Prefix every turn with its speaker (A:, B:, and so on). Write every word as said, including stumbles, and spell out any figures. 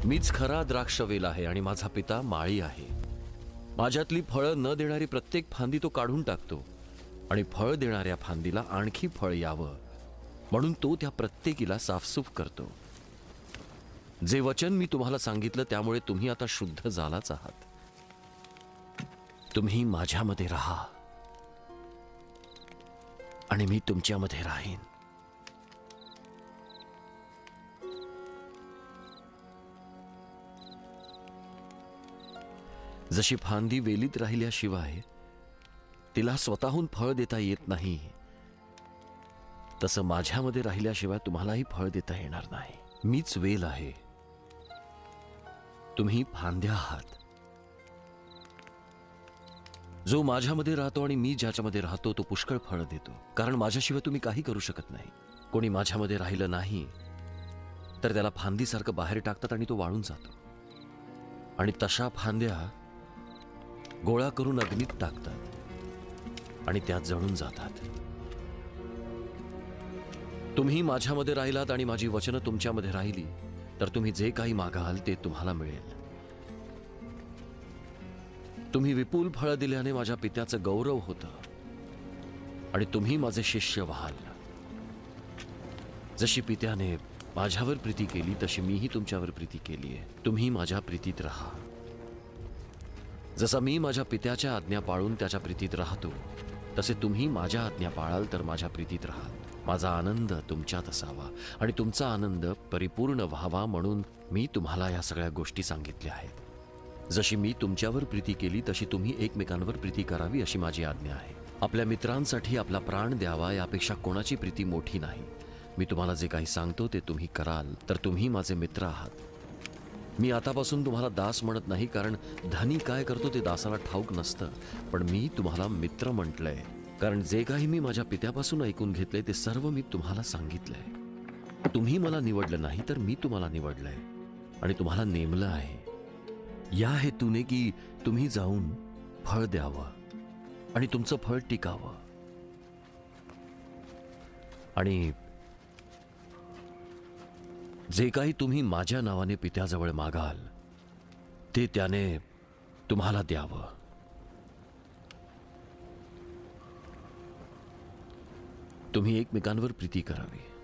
A: मीच खरा द्राक्षवेल आहे आणि माझा पिता माळी आहे. माझ्यातली फळं न देणारी प्रत्येक फांदी तो काढून टाकतो आणि फळ देणाऱ्या फांदीला आणखी फळ यावं म्हणून तो त्या प्रत्येकीला साफसूफ करतो. जे वचन मी तुम्हाला सांगितलं त्यामुळे तुम्ही आता शुद्ध झालाच आहात. तुम्ही माझ्यामध्ये राहा आणि मी तुमच्यामध्ये राहीन. जशी फांदी वेलीत राहिल्याशिवाय तिला स्वतःहून फळ देता येत नाही, तसं माझ्यामध्ये राहिल्याशिवाय तुम्हालाही फळ देता येणार नाही. मीच वेल आहे, तुम्ही फांद्या आहात. जो माझ्यामध्ये राहतो आणि मी ज्याच्यामध्ये राहतो तो पुष्कळ फळ देतो, कारण माझ्याशिवाय तुम्ही काही करू शकत नाही. कोणी माझ्यामध्ये राहिलं नाही तर त्याला फांदीसारखं बाहेर टाकतात आणि तो वाळून जातो, आणि तशा फांद्या गोळा करून अग्नीत टाकतात आणि त्यात जळून जातात. तुम्ही माझ्यामध्ये राहिलात आणि माझी वचनं तुमच्यामध्ये राहिली तर तुम्ही जे काही मागाल ते तुम्हाला मिळेल. तुम्ही विपुल फळ दिल्याने माझ्या पित्याचं गौरव होतं आणि तुम्ही माझे शिष्य व्हाल. जशी पित्याने माझ्यावर प्रीती केली तशी मीही तुमच्यावर प्रीती केली आहे. तुम्ही माझ्या प्रीतीत राहा. जसा मी माझ्या पित्याच्या आज्ञा पाळून त्याच्या प्रीतीत राहतो तसे तुम्ही माझ्या आज्ञा पाळाल तर माझ्या प्रीतीत राहाल. माझा आनंद तुमच्यात असावा आणि तुमचा आनंद परिपूर्ण व्हावा म्हणून मी तुम्हाला या सगळ्या गोष्टी सांगितल्या आहेत. जशी मी तुमच्यावर प्रीती केली तशी तुम्ही एकमेकांवर प्रीती करावी अशी माझी आज्ञा आहे. आपल्या मित्रांसाठी आपला प्राण द्यावा यापेक्षा कोणाची प्रीती मोठी नाही. मी तुम्हाला जे काही सांगतो ते तुम्ही कराल तर तुम्ही माझे मित्र आहात. मी आतापासून तुम्हाला दास म्हणत नाही, कारण धनी काय करतो ते दासाला ठाऊक नसतं, पण मी तुम्हाला मित्र म्हटलंय कारण जे काही मी माझ्या पित्यापासून ऐकून घेतले ते सर्व मी तुम्हाला सांगितलंय. तुम्ही मला निवडलं नाही तर मी तुम्हाला निवडलंय आणि तुम्हाला नेमलं आहे या हेतूने की तुम्ही जाऊन फळ द्यावं आणि तुमचं फळ टिकावं, आणि जे काही तुम्ही माझ्या नावाने पित्याजवळ मागाल ते त्याने तुम्हाला द्यावं. तुम्ही एकमेकांवर प्रीती करावी.